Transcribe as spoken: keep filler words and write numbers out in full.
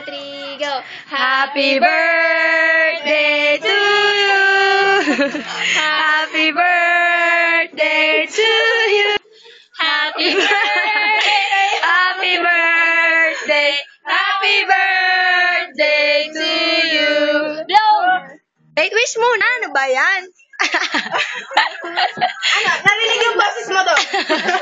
three, go! Happy birthday to you! Happy birthday to you! Happy birthday! Happy birthday! Happy birthday to you! Blow! Wait, wish muna. Ano ba yan? Ano, narinig yung boses mo to.